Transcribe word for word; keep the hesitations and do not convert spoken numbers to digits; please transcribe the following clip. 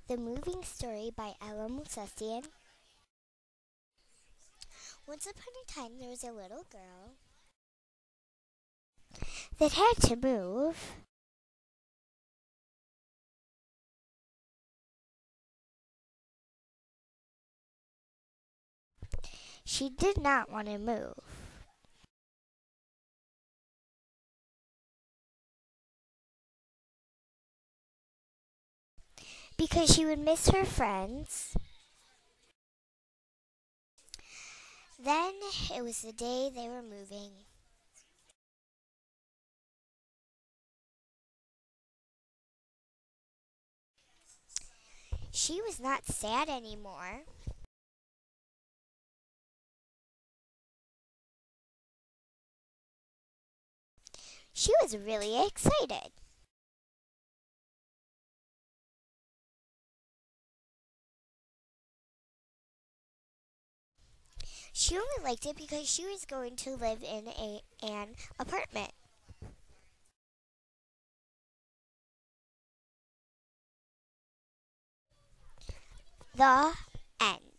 The Moving Story by Movsesian. Once upon a time, there was a little girl that had to move. She did not want to move. Because she would miss her friends. Then it was the day they were moving. She was not sad anymore. She was really excited. She only liked it because she was going to live in a, an apartment. The end.